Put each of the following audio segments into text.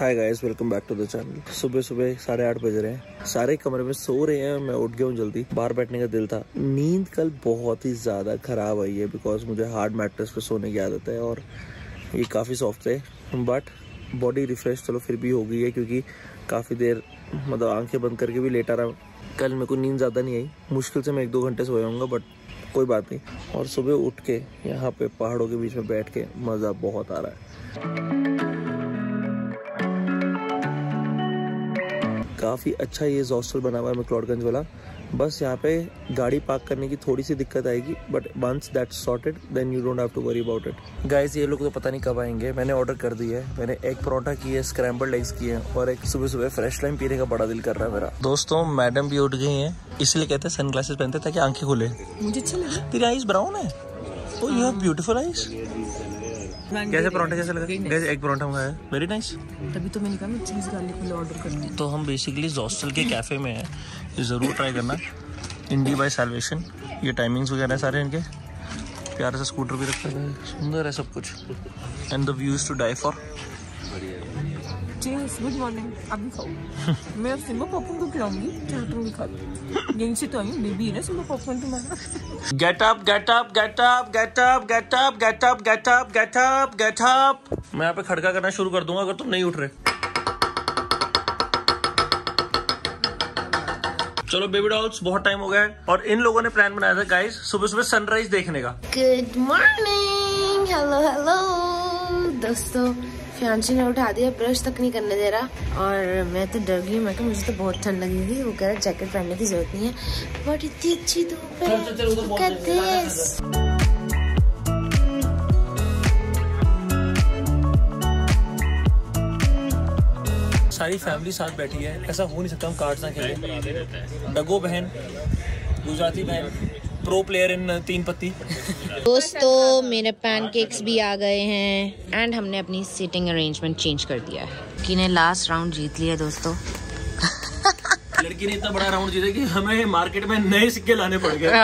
Hi guys, welcome back to the channel. सुबह सुबह 8:30 बज रहे हैं, सारे कमरे में सो रहे हैं। मैं उठ गया हूँ जल्दी, बाहर बैठने का दिल था। नींद कल बहुत ही ज़्यादा ख़राब आई है बिकॉज मुझे हार्ड मैट्रेस पे सोने की आदत है और ये काफ़ी सॉफ्ट है, बट बॉडी रिफ्रेश चलो फिर भी हो गई है क्योंकि काफ़ी देर मतलब आंखें बंद करके भी लेटा रहा हूँ। कल मेरे को नींद ज़्यादा नहीं आई, मुश्किल से मैं 1-2 घंटे सोया हूँगा, बट कोई बात नहीं। और सुबह उठ के यहाँ पे पहाड़ों के बीच में बैठ के मज़ा बहुत आ रहा है। काफ़ी अच्छा ये हॉस्टल बना हुआ है मैक्लोडगंज वाला। बस यहाँ पे गाड़ी पार्क करने की थोड़ी सी दिक्कत आएगी, but once that's sorted then you don't have to worry about it. Guys ये लोग तो पता नहीं कब आएंगे। मैंने ऑर्डर कर दिया है। मैंने एग परोठा किए, स्क्रैम्बल्ड एग्स किए और एक सुबह सुबह फ्रेश लाइम पीने का बड़ा दिल कर रहा है मेरा। दोस्तों मैडम भी उठ गई हैं, इसलिए कहते हैं सनग्लासेस पहनते ताकि आंखें खुले। मुझे अच्छा लगा। तेरी आईज ब्राउन है। Oh you have beautiful eyes. कैसे परोठा कैसे लगा? कैसे एग परोठा मंगाया? Very nice. तभी तो मैंने कहा मैं चीज़ गार्लिक वाला ऑर्डर करनी है। तो हम बेसिकली हॉस्टल के कैफे में हैं, ये ज़रूर ट्राई करना। इंडी बाय सैल्वेशन, ये टाइमिंग्स वगैरह सारे इनके। प्यारे से स्कूटर भी रखा है, सुंदर है सब कुछ। And the views to die for. Good morning. अभी खाओ। मैं सिम्बा पॉपकॉर्न को खिलाऊंगी, चलो तुम भी खा लो। यहीं से तो आई बेबी है ना सिम्बा पॉपकॉर्न तुम्हारा। Get up get up get up get up get up get up get up get up get up. मैं यहाँ पे खड़का करना शुरू कर दूंगा अगर तुम नहीं उठ रहे। चलो बेबी डॉल्स, बहुत टाइम हो गया है और इन लोगों ने प्लान बनाया था गाइस सुबह सुबह सनराइज देखने का। Good morning. हेलो हेलो दोस्तों, फ्यांसी ने उठा दिया, ब्रश तक नहीं करने दे रहा और मैं तो डर गई। मैं कहा मुझे तो बहुत ठंड लगेगी। वो कह रहा जैकेट पहनने की जरूरत नहीं है, बट इतनी अच्छी धूप है। सारी फैमिली साथ बैठी है, ऐसा हो नहीं सकता हम कार्ड्स ना खेलें। डगो बहन, गुजराती बहन, प्रो प्लेयर इन 3 पत्ती। दोस्तों मेरे पैनकेक्स भी आ गए हैं एंड हमने अपनी सीटिंग अरेंजमेंट चेंज कर दिया है। कि ने लास्ट राउंड जीत लिया दोस्तों। लड़की ने इतना बड़ा राउंड जीता कि हमें मार्केट में नए सिक्के लाने पड़ गए।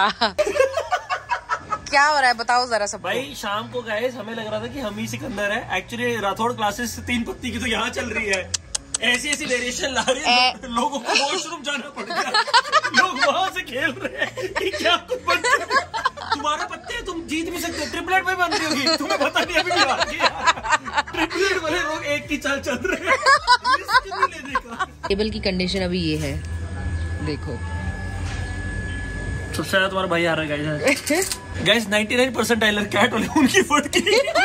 क्या हो रहा है बताओ जरा सब। भाई शाम को गाइस हमें लग रहा था कि हम ही सिकंदर है। एक्चुअली राठौड़ क्लासेस 3 पत्ती की तो यहाँ चल रही है। ऐसी ऐसी वेरिएशन ला रही है, लोगों को वॉशरूम जाना पड़ गया। लोग वहां से खेल रहे हैं कि क्या कुछ तुम्हारे पत्ते हैं, तुम जीत भी सकते हो। ट्रिपलेट में बनती होगी, तुम्हें पता नहीं अभी भी। ट्रिपलेट वाले लोग एक की चाल चल रहे हैं। टेबल की कंडीशन अभी ये है, देखो। सबसे ज्यादा तुम्हारा भाई आ रहा है गाइस। 99% टाइलर कैट वाले उनकी फुट की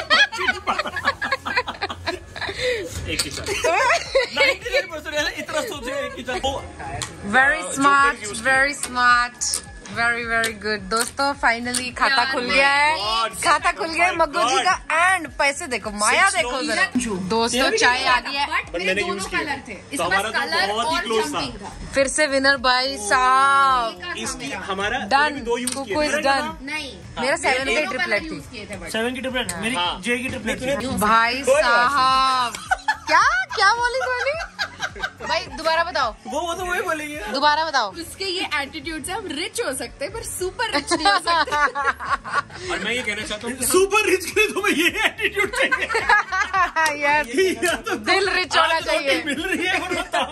एक ही चाल। 99% इतना सोचे एक ही चाल। Very smart, very smart, very very good. दोस्तों फाइनली खाता खुल गया है। खाता खुल गया है मग्गू जी का। एंड पैसे देखो, माया देखो जरा। दोस्तों चाय आ गई है। मेरे दोनों कलर थे, इसमें कलर और जंपिंग था। फिर से विनर भाई साहब। इसकी हमारा डन, कुकू इज डन। नहीं, मेरा 7 की ट्रिपलेट थी। 7 की ट्रिपलेट, मेरी J की ट्रिपलेट थी। भाई साहब क्या क्या बोली बोली भाई, दोबारा बताओ। वो तो वही बोलेंगे। दोबारा बताओ। उसके ये एटीट्यूड से हम रिच हो सकते हैं पर सुपर रिच नहीं हो सकते। और मैं ये कहना चाहता हूँ सुपर रिच के लिए तुम्हें ये एटीट्यूड चाहिए। यार तो दिल रिच होना चाहिए। मिल रही है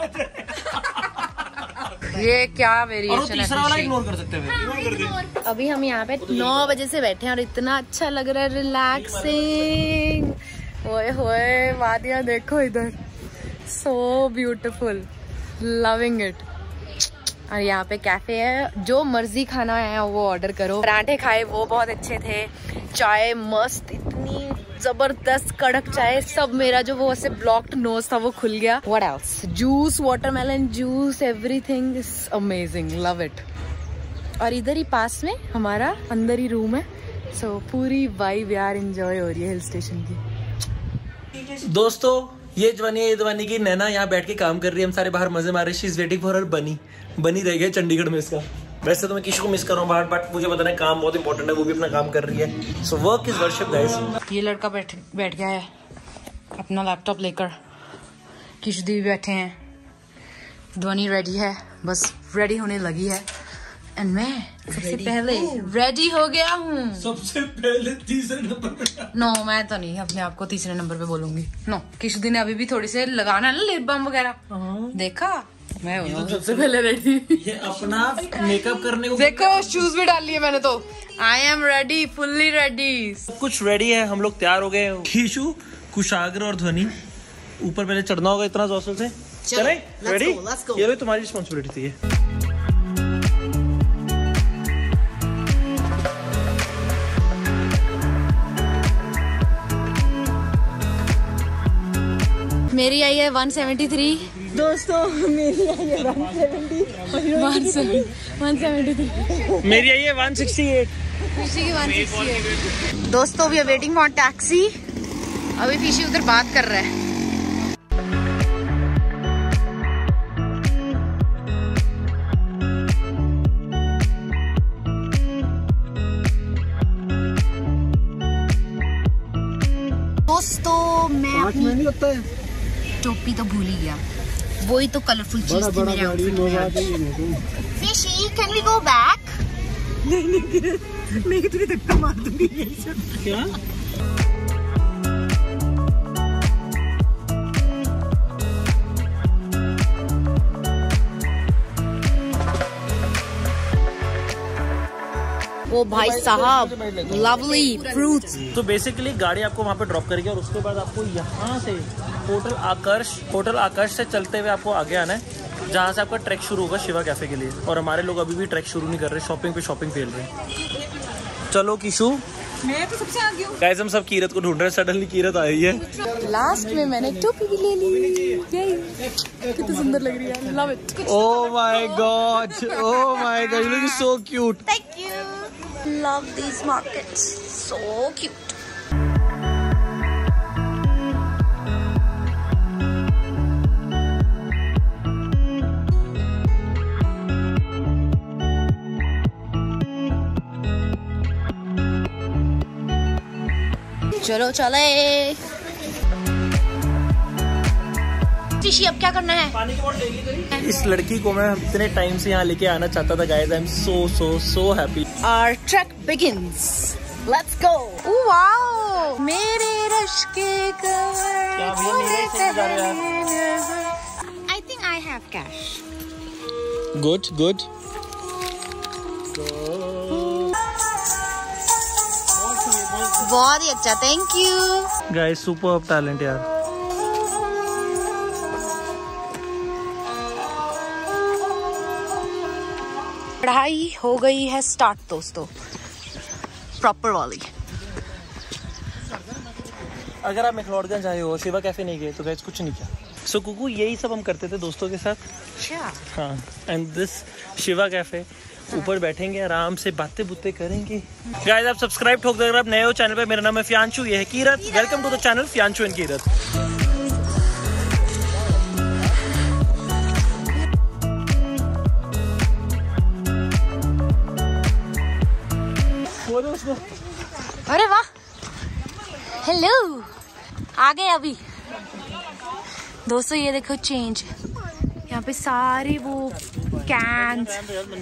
ये क्या वेरिएशन है। वाला इग्नोर कर सकते हैं। अभी हम यहाँ पे 9 बजे से बैठे हैं और इतना अच्छा लग रहा है, रिलैक्सिंग। ओए होए वादियाँ देखो इधर, सो ब्यूटीफुल, लविंग इट। और यहाँ पे कैफे है, जो मर्जी खाना है वो ऑर्डर करो। पराठे खाए वो बहुत अच्छे थे, चाय मस्त, इतनी जबरदस्त कड़क चाय। सब मेरा जो वो ऐसे ब्लॉक्ड नोज था वो खुल गया। What else, juice, watermelon juice, everything is amazing, love it. और इधर ही पास में हमारा अंदर ही रूम है, सो पूरी वाइब यार एंजॉय हो रही है हिल स्टेशन की। दोस्तों ये जवानी की नैना यहाँ बैठ के काम कर रही है, हम सारे बाहर मजे मार रहे हैं। She is waiting for her बनी रह गया चंडीगढ़ में इसका। वैसे तो मैं किसी को मिस कर रहा हूँ बाहर, बट मुझे पता नहीं काम बहुत इंपॉर्टेंट है, वो भी अपना काम कर रही है। So work is worship guys. ये लड़का बैठ गया है अपना लैपटॉप लेकर। किशदी भी बैठे हैं, ध्वनि रेडी है, बस रेडी होने लगी है। एंड मैं सबसे पहले रेडी हो गया हूँ। सबसे पहले तीसरे नंबर पे। नो मैं तो नहीं अपने आप को तीसरे नंबर पे बोलूंगी। नो किसी दिन अभी भी थोड़ी से लगाना है ना लिप बाम वगैरह। देखा मैं हूँ सबसे पहले रेडी। ये अपना मेकअप करने को देखो शूज भी डाल लिए मैंने तो। I am ready, fully ready. कुछ रेडी है, हम लोग तैयार हो गए। खीशु, कुशाग्र और ध्वनि ऊपर पहले चढ़ना होगा इतना जोसल से। चले रेडी? ये लो तुम्हारी रिस्पॉन्सिबिलिटी थी ये। मेरी आई है 173 दोस्तों, मेरी आई है 173। मेरी आई है 168। फिशी की 168। दोस्तों we are waiting for taxi. अभी फिशी उधर बात कर रहा है। दोस्तों मैं अपनी टोपी तो भूल ही गया। वही तो कलरफुल चीज थी मेरे आउटफिट में। Fishy can we go back? नहीं तुझे धक्का मार दूंगी। क्या? ओ भाई साहब, लवली फ्रूट्स। तो बेसिकली गाड़ी आपको वहाँ पे ड्रॉप करेगी और उसके बाद आपको यहाँ से होटल आकर्ष से चलते हुए आपको आगे आना है, जहाँ से आपका ट्रैक शुरू होगा शिवा कैफे के लिए। और हमारे लोग अभी भी ट्रैक शुरू नहीं कर रहे, शॉपिंग पे शॉपिंग फेल रहे हैं। चलो किशु, मैं तो सबसे आगे हूँ। गाइस हम सब कीरत को ढूंढ रहे हैं। सडनली कीरत आई है। लास्ट में मैंने टोपी भी ले ली। कितनी सुंदर लग रही है। Love it. Oh my God, oh my God, you look so cute. Thank you. Love these markets, so cute. चलो चले। फिशी अब क्या करना है? पानी की बोतल। इस लड़की को मैं इतने टाइम से यहाँ लेके आना चाहता था guys. I am so happy. Our trek begins. Let's go. Wow! मेरे रश के I think I have cash. Good. बहुत ही अच्छा, thank you. Guys super talent यार। पढ़ाई हो गई है स्टार्ट दोस्तों, प्रॉपर वाली। अगर आप मैक्लोडगंज आए हो, शिवा कैफे नहीं गए तो गाइस कुछ नहीं किया। सो कुकू यही सब हम करते थे दोस्तों के साथ। हाँ, एंड दिस शिवा कैफे। ऊपर बैठेंगे आराम से, बातें बुतें करेंगे। गाइस आप सब्सक्राइब ठोक दो अगर आप नए हो चैनल पे। मेरा नाम है फियांशु, ये है Kirat. Welcome to the channel Fiyanshu and Kirat. अरे वाह, हेलो, आ गए अभी। दोस्तों ये देखो चेंज, यहाँ पे सारे वो कैंस,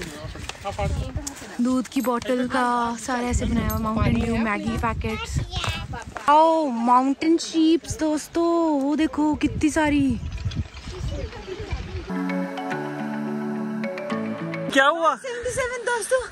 दूध की बोतल का सारे ऐसे बनाया हुआ। Mountain Dew, Maggi packets. आओ माउंटेन शीप्स दोस्तों, वो देखो कितनी सारी। क्या हुआ? 77 दोस्तों।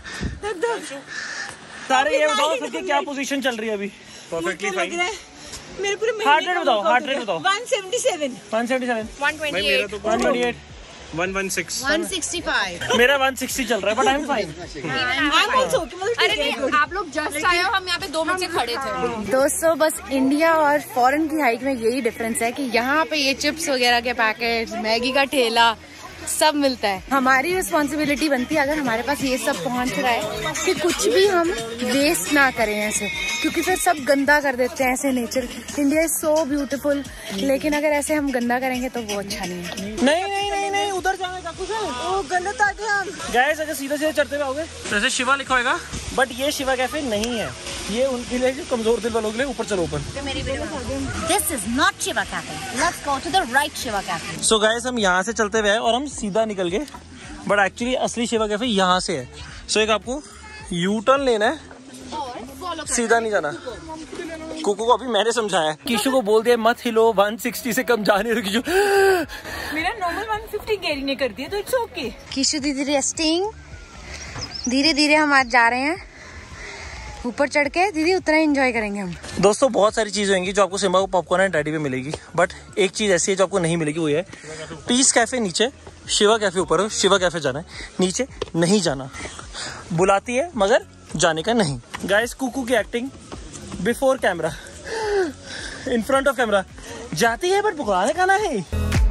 सारे ये बताओ सबकी क्या पोजीशन चल रही है अभी? Perfectly fine. मेरे पूरे हार्ट रेट बताओ, हार्ट रेट बताओ। 177 177 128 128 116 165। मेरा 160 चल रहा है, बट आई एम फाइन। अरे नहीं, आप लोग जस्ट आए हो, हम यहाँ पे 2 मिनट से खड़े थे। दोस्तों बस इंडिया और फॉरेन की हाइक में यही डिफरेंस है कि यहाँ पे ये चिप्स वगैरह के पैकेट, मैगी का ठेला सब मिलता है। हमारी रिस्पॉन्सिबिलिटी बनती है अगर हमारे पास ये सब पहुंच रहा है कि कुछ भी हम वेस्ट ना करें ऐसे, क्योंकि फिर सब गंदा कर देते हैं ऐसे। Nature India is so beautiful, लेकिन अगर ऐसे हम गंदा करेंगे तो वो अच्छा नहीं है। नहीं उधर जाने का कुछ है। ओ गलत आ गए हम। गाइस अगर सीधे सीधे चढ़ते हुए आओगे जैसे शिवा लिखा होगा, बट ये शिवा कैफे नहीं है। ये उनके लिए जो कमजोर दिल वालों के लिए। ऊपर चलो ऊपर। This is not Shiva Cafe, let's go to the right Shiva Cafe. So guys हम यहाँ से चलते हुए और हम सीधा निकल गए बट एक्चुअली असली शिवा कैफे यहाँ से है। सो एक आपको यू टर्न लेना है, सीधा नहीं जाना। कुकू को अभी मैंने समझाया, किशु को बोल दिया मत हिलो, 160 से कम जाने रही। मेरा नॉर्मल 150 गैरी ने कर दिया तो इट्स ओके। किशु दीदी रेस्टिंग, धीरे धीरे हम आज जा रहे हैं ऊपर चढ़ के। दीदी उतना एंजॉय करेंगे हम। दोस्तों बहुत सारी चीजें होंगी जो आपको सिम्बा को पॉपकॉर्न एंड डैडी पे मिलेगी, बट एक चीज ऐसी है जो आपको नहीं मिलेगी, वो है पीस कैफे नीचे, शिवा कैफे ऊपर। शिवा कैफे जाना है, नीचे नहीं जाना। बुलाती है मगर जाने का नहीं। गाइस कुकू की acting before camera, in front of camera जाती है बट पकड़ाने का ना है।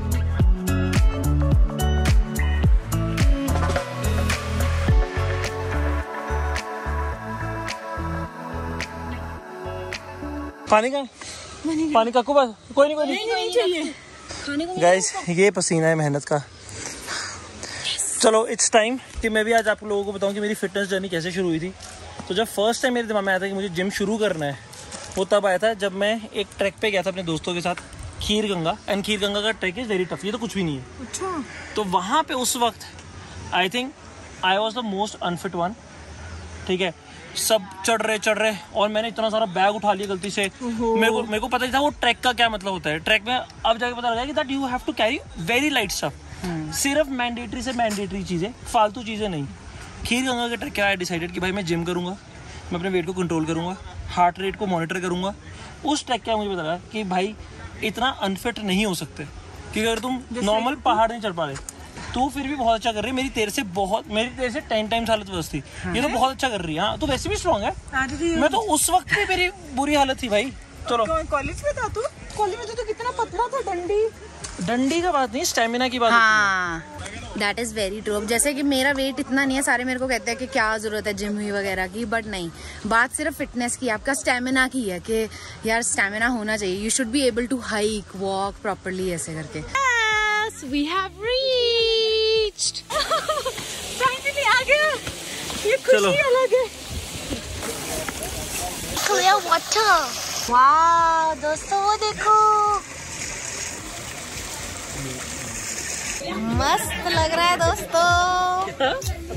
पानी का पानी का कोई नहीं चाहिए। गाइस ये पसीना है मेहनत का। चलो इट्स टाइम कि मैं भी आज आप लोगों को बताऊं कि मेरी फिटनेस जर्नी कैसे शुरू हुई थी। तो जब फर्स्ट टाइम मेरे दिमाग में आया था कि मुझे जिम शुरू करना है, वो तब आया था जब मैं एक ट्रैक पे गया था अपने दोस्तों के साथ, खीर गंगा। एंड खीर गंगा का ट्रैक इज वेरी टफ, ये तो कुछ भी नहीं है। अच्छा। तो वहाँ पे उस वक्त I think I was the most unfit one. ठीक है, सब चढ़ रहे और मैंने इतना सारा बैग उठा लिया गलती से। मेरे को पता नहीं था वो ट्रैक का क्या मतलब होता है। ट्रैक में अब जाके पता लगा कि that you have to carry very light stuff. सिर्फ मैंडेटरी से मैंडेटरी चीजें, फालतू चीजें नहीं। खीर गंगा के ट्रैक क्या डिसाइडेड कि भाई मैं जिम करूंगा, मैं अपने वेट को कंट्रोल करूंगा, हार्ट रेट को मॉनिटर करूंगा। उस ट्रैक क्या मुझे पता लगा कि भाई इतना अनफिट नहीं हो सकते, क्योंकि अगर तुम नॉर्मल पहाड़ नहीं चढ़ पा रहे तो फिर भी बहुत अच्छा कर रही है। मेरी तेरे से 10 टाइम्स हालत वर्स थी। ये तो बहुत अच्छा कर रही है। हाँ तो वैसे भी स्ट्रॉन्ग है। मैं तो उस वक्त भी मेरी बुरी हालत थी भाई। चलो कॉलेज में था तू? कॉलेज में तो कितना पतला था। डंडी का बात नहीं, स्टेमिना की बात। हाँ दैट इज वेरी ट्रू। जैसे कि मेरा वेट इतना नहीं है, सारे मेरे को कहते हैं कि क्या जरूरत है जिम हुई वगैरह की, बट नहीं, बात सिर्फ फिटनेस की, आपका स्टेमिना की है कि यार स्टेमिना होना चाहिए। You should be able to hike, walk properly ऐसे करके। Yes, we have reached. Finally आ गया। ये खुशी अलग है। Clear water. वाह दोस्तों वो देखो, मस्त लग रहा है दोस्तों।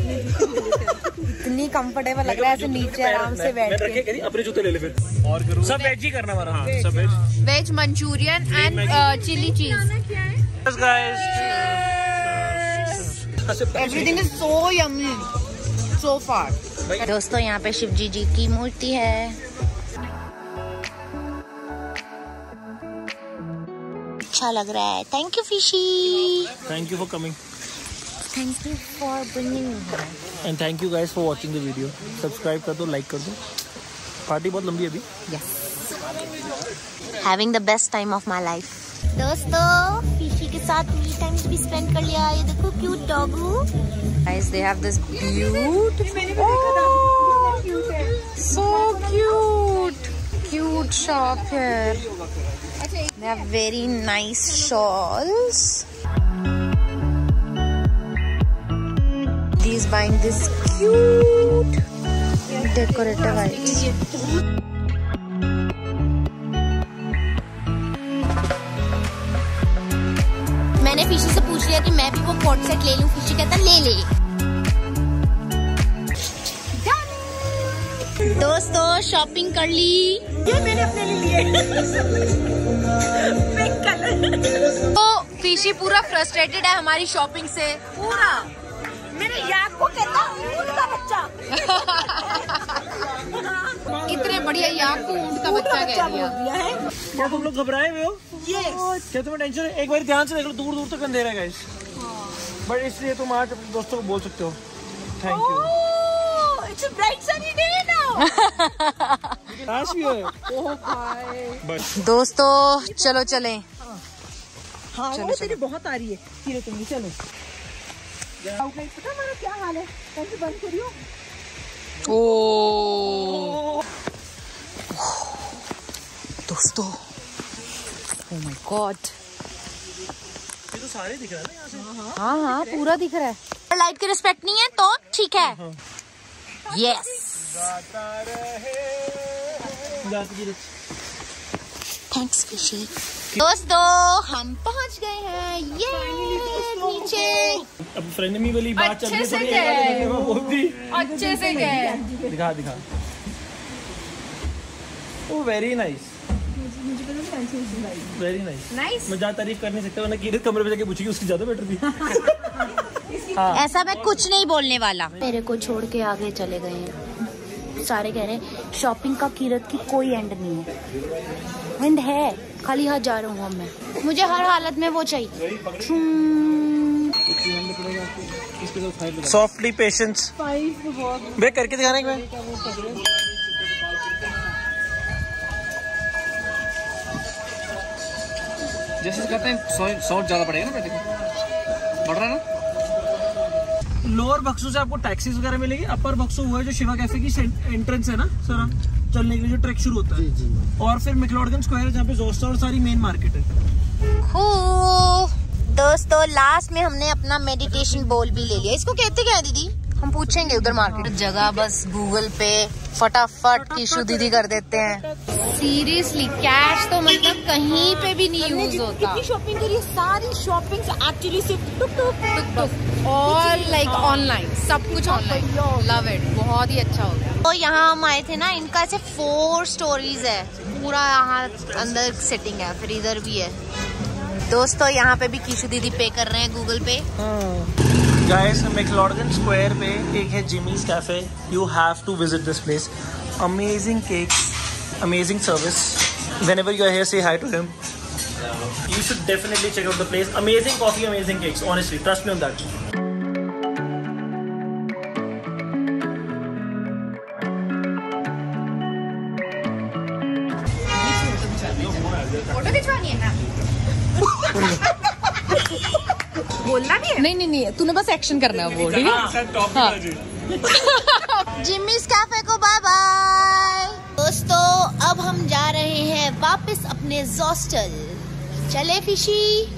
इतनी कंफर्टेबल लग रहा है ऐसे नीचे आराम से बैठ के। अपने जूते ले ले फिर। और करूँ सब वेज ही करना हमारा। हाँ सब veg. Veg manchurian and chilli cheese. Everything is so yummy so far. दोस्तों यहाँ पे शिव जी की मूर्ति है। अच्छा लग रहा है। Thank you Fishy. Thank you for coming. Thank you for bringing me. And thank you guys for watching the video. Subscribe कर दो, लाइक कर दो। पार्टी बहुत लंबी है अभी। Yes, having the best time of my life. दोस्तों Fishy के साथ मी टाइम भी स्पेंड कर लिया। ये देखो cute doggo. Guys they have this beautiful, so cute shop here. They have very nice shawls. He's buying this cute decorative items. मैंने फिशी से पूछ लिया कि मैं भी वो कोट सेट ले लूं। फिशी कहता ले ले। दोस्तों शॉपिंग कर ली। ये मैंने अपने लिए पिंक कलर। तो फिशी पूरा फ्रस्ट्रेटेड है हमारी शॉपिंग से। पूरा मेरे याक को कहता ऊंट का बच्चा। इतने बढ़िया याक को ऊंट का बच्चा कह दिया है। क्या तुम लोग घबराए हुए हो? क्या तुम्हें टेंशन है? एक बार ध्यान से देख लो, दूर दूर तक अंधेरा है गाइस। बट इसलिए तुम आज अपने दोस्तों को बोल सकते हो thank you. It's a bright sunny day now. आज भी है। ओह भाई। दोस्तों चलो चलें। हाँ चलो, तेरी बहुत आ रही है। फिर तुम भी चलो। आउटलाइन पता हमारा क्या हाल है? कैसे बंद करियो? ओ दोस्तों, ओह माय गॉड, ये तो सारे दिख रहा है ना यहाँ से। हाँ हाँ पूरा दिख रहा है। लाइट की रिस्पेक्ट नहीं है तो ठीक है। Yes thanks Fishy. दोस्तों हम पहुंच गए हैं ये नीचे। अब फ्रेंडमी वाली बात चल रही है, अच्छे से गए। दिखा दिखा। Oh very nice, very nice. Nice. मैं ज्यादा तारीफ कर नहीं सकता, वरना कीरत कमरे में जाके पूछेगी, उसकी ज्यादा बेटर थी। ऐसा मैं कुछ नहीं बोलने वाला। मेरे को छोड़ के आगे चले गए हैं। सारे कह रहे हैं शॉपिंग का कीरत की कोई एंड नहीं है। एंड है, खाली हाथ जा रहा हूँ मैं। मुझे हर हालत में वो चाहिए। Softly patience. वे करके दिखाना एक बार। जैसे कहते हैं 100 ज्यादा पड़ेगा ना, बढ़ रहा है ना। लोअर बक्सू से आपको टैक्सीज वगैरह मिलेगी। अपर बक्सू हुआ है जो शिवा कैफे की एंट्रेंस है ना सर, चलने के लिए जो ट्रैक शुरू होता है। जी। और फिर मैक्लोडगन स्क्वायर है जहाँ पे जोस्टा और सारी मेन मार्केट है। दोस्तों लास्ट में हमने अपना मेडिटेशन बॉल भी ले लिया। इसको कहते क्या है दीदी? हम पूछेंगे उधर मार्केट। जगह बस गूगल पे फटाफट कीशु दीदी कर देते हैं। सीरियसली कैश तो मतलब कहीं पे भी नहीं यूज होता। शॉपिंग करिए, सारी शॉपिंग एक्चुअली सिर्फ टुक और लाइक ऑनलाइन, सब कुछ ऑनलाइन। लव इट, बहुत ही अच्छा हो गया। तो यहाँ हम आए थे ना, इनका ऐसे 4 स्टोरीज है, पूरा यहाँ अंदर सेटिंग है, फिर इधर भी है। दोस्तों यहाँ पे भी कीशु दीदी पे कर रहे हैं गूगल पे। गाइस मैक्लोडगन स्क्वायर पे एक है Jimmy's Cafe, you have to visit this place. Amazing cakes, amazing service. Whenever you are here, say hi to him. You should definitely check out the place. Amazing coffee, amazing cakes. Honestly, trust me on that. Photo खिंचवानी है ना? बोलना नहीं है? नहीं, तूने बस action करना है वो, ठीक है? जिमीज कैफे को बाय बाय। दोस्तों अब हम जा रहे हैं वापस अपने हॉस्टल। चले फिशी?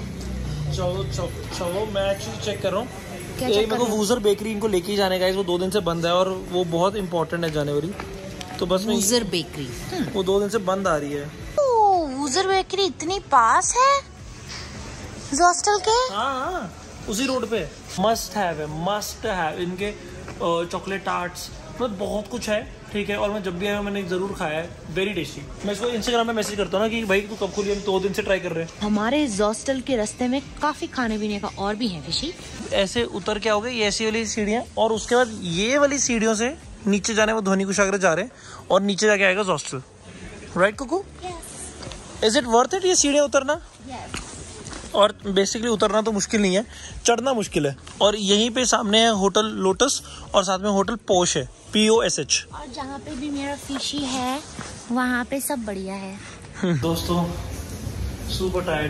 चलो मैं एक्चुअली चेक कर रहा हूँ। मेरे को वूजर बेकरी इनको लेके ही जाने का है, वो 2 दिन से बंद है और वो बहुत इंपॉर्टेंट है जनवरी। तो बस वूजर बेकरी वो 2 दिन से बंद आ रही है। वूजर बेकरी इतनी पास है हॉस्टल के? हाँ, उसी रोड पे। मस्ट हैव इनके चॉकलेट टार्ट्स, मतलब बहुत कुछ है, ठीक है। और मैं जब भी आया मैंने जरूर खाया है, वेरी टेस्टी। मैं इसको इंस्टाग्राम पे मैसेज करता हूँ ना कि भाई तू कब खुली, हम 2 दिन से ट्राई कर रहे हैं। हमारे हॉस्टल के रास्ते में काफी खाने पीने का और भी है फिशी। ऐसे उतर के आओगे, ये ऐसी वाली सीढ़ियाँ, और उसके बाद ये वाली सीढ़ियों से नीचे जाने वो ध्वनि कुशाग्र जा रहे हैं, और नीचे जाके आएगा hostel. Right Kuku? Is it worth it ये सीढ़ियाँ उतरना? और बेसिकली उतरना तो मुश्किल नहीं है, चढ़ना मुश्किल है। और यहीं पे सामने है होटल लोटस और साथ में होटल पोश है, POSH। और जहाँ पे भी मेरा फिशी है वहाँ पे सब बढ़िया है। दोस्तों सुपर टायर्ड।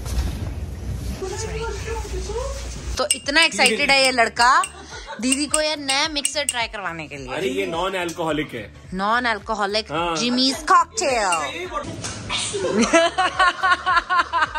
तो इतना एक्साइटेड है ये लड़का दीदी को ये नया मिक्सर ट्राई करवाने के लिए। अरे ये नॉन अल्कोहलिक है। Non alcoholic Jimmy's cocktail.